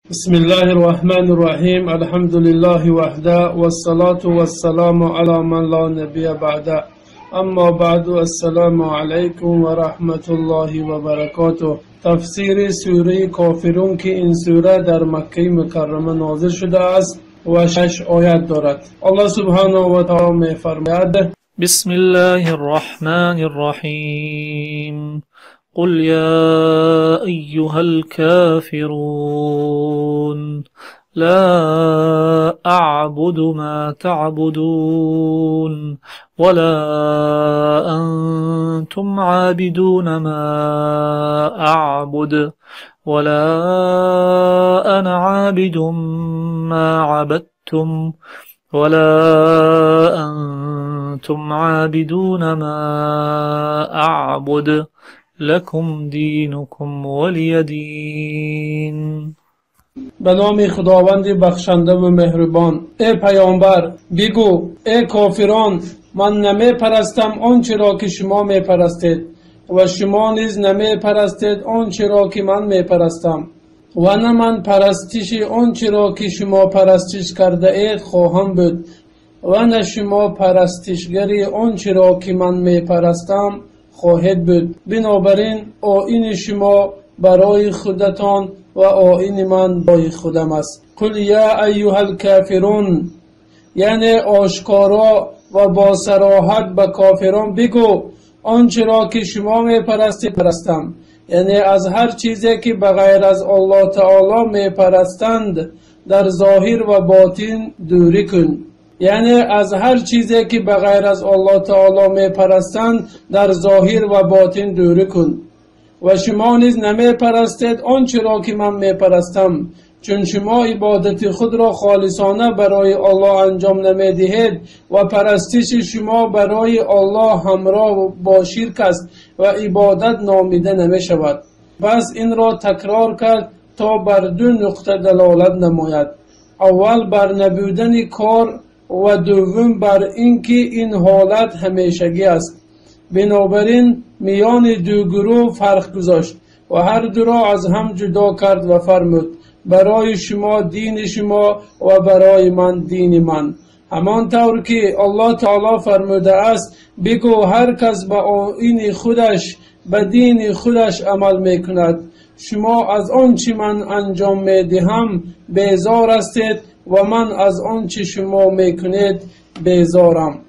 بسم الله الرحمن الرحيم الحمد لله وحده والصلاة والسلام على من لا نبي بعده اما بعد السلام عليكم ورحمة الله وبركاته. تفسیر سوره کافرون که این سوره در مکه مکرمه نازل شده است و 6 آیت دارد. الله سبحانه و تعالی می فرماید: بسم الله الرحمن الرحيم قل يا أيها الكافرون لا أعبد ما تعبدون ولا أنتم عابدون ما أعبد ولا أنا عابد ما عبدتم ولا أنتم عابدون ما أعبد لكم دينكم ولي دين. به نام خداوند بخشنده و مهربان. ای پیامبر بگو: ای کافران، من نمی پرستم آنچه را که شما می پرستید و شما نیز نمی پرستید آنچه را که من می پرستم و نه من پرستش آنچه را که شما پرستش کرده اید خواهم بود و نه شما پرستشگری آنچه را که من می پرستم خواهد بود. بنابراین آیین شما برای خودتان و آیین من برای خودم است. قل یا ایها الکافرون، یعنی آشکارا و با صراحت به کافران بگو: آنچه را که شما می پرستید پرستم، یعنی از هر چیزی که بغیر از الله تعالی می پرستند در ظاهر و باطن دوری کن. یعنی از هر چیزی که بغیر از الله تعالی می پرستند در ظاهر و باطن دوری کن. و شما نیز نمی پرستید آنچه را که من می پرستم، چون شما عبادت خود را خالصانه برای الله انجام نمی دهید و پرستش شما برای الله همراه با شرک است و عبادت نامیده نمی شود. پس این را تکرار کرد تا بر دو نقطه دلالت نماید: اول بر نبودن کار و دوم بر اینکه این حالت همیشگی است. بنابراین میان دو گروه فرق گذاشت و هر دو را از هم جدا کرد و فرمود: برای شما دین شما و برای من دین من. همانطور که الله تعالی فرموده است: بگو هر کس به آیین خودش به دین خودش عمل میکند، شما از آنچه من انجام میدهم بیزار هستید و من از آنچه شما میکنید بیزارم.